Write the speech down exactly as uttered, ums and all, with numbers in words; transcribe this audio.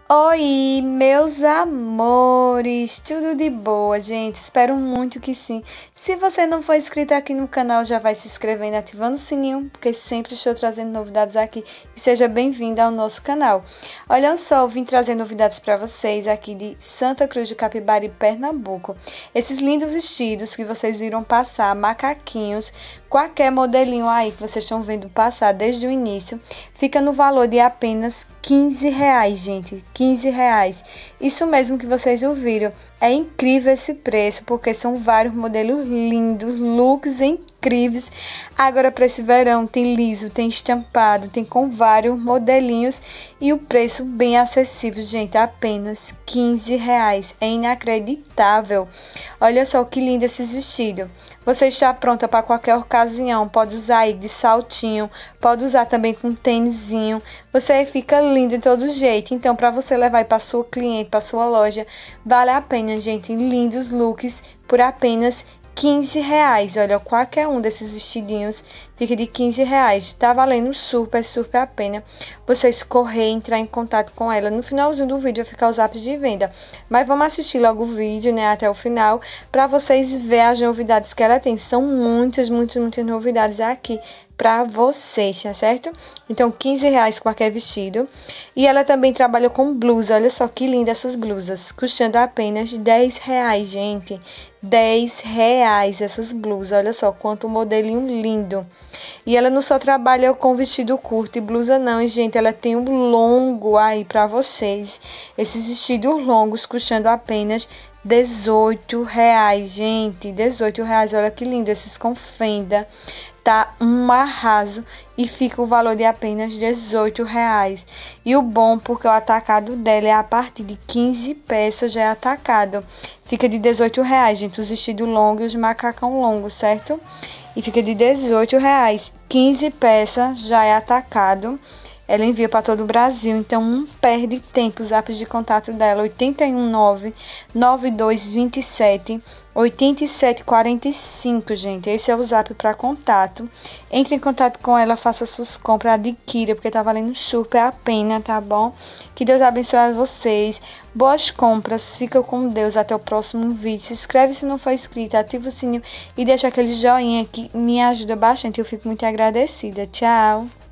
Oi, meus amores, tudo de boa, gente? Espero muito que sim. Se você não for inscrito aqui no canal, já vai se inscrevendo, ativando o sininho, porque sempre estou trazendo novidades aqui. E seja bem-vindo ao nosso canal. Olha só, eu vim trazer novidades para vocês aqui de Santa Cruz do Capibari, Pernambuco. Esses lindos vestidos que vocês viram passar, macaquinhos, qualquer modelinho aí que vocês estão vendo passar desde o início, fica no valor de apenas quinze reais, gente, quinze reais. Isso mesmo que vocês ouviram. É incrível esse preço, porque são vários modelos lindos, looks incríveis. Agora para esse verão tem liso, tem estampado, tem com vários modelinhos e o preço bem acessível, gente, apenas quinze reais. É inacreditável. Olha só que lindo esses vestidos. Você está pronta para qualquer ocasião, pode usar aí de saltinho, pode usar também com tênisinho. Você fica linda de todo jeito. Então, para você levar para sua cliente, para sua loja, vale a pena, gente. Lindos looks por apenas quinze reais. Olha, qualquer um desses vestidinhos fica de quinze reais. Tá valendo super, super a pena vocês correr, entrar em contato com ela. No finalzinho do vídeo vai ficar os apps de venda. Mas vamos assistir logo o vídeo, né, até o final, para vocês verem as novidades que ela tem. São muitas, muitas, muitas novidades aqui para vocês, tá certo? Então, quinze reais qualquer vestido. E ela também trabalha com blusa. Olha só que linda essas blusas, custando apenas dez reais, gente. dez reais essas blusas. Olha só quanto modelinho lindo. E ela não só trabalha com vestido curto e blusa não, gente. Ela tem um longo aí para vocês. Esses vestidos longos custando apenas dezoito reais, gente. dezoito reais. Olha que lindo esses com fenda. Tá um arraso e fica o valor de apenas dezoito reais. E o bom, porque o atacado dela é a partir de quinze peças, já é atacado. Fica de dezoito reais, gente, os vestidos longos e os macacão longos, certo? E fica de dezoito reais. quinze peças já é atacado. Ela envia para todo o Brasil, então não perde tempo. Os apps de contato dela, oito um nove, nove dois dois sete, oito sete quatro cinco, gente. Esse é o zap para contato. Entre em contato com ela, faça suas compras, adquira, porque tá valendo super a pena, tá bom? Que Deus abençoe a vocês. Boas compras, fica com Deus. Até o próximo vídeo. Se inscreve se não for inscrito, ativa o sininho e deixa aquele joinha que me ajuda bastante. Eu fico muito agradecida. Tchau!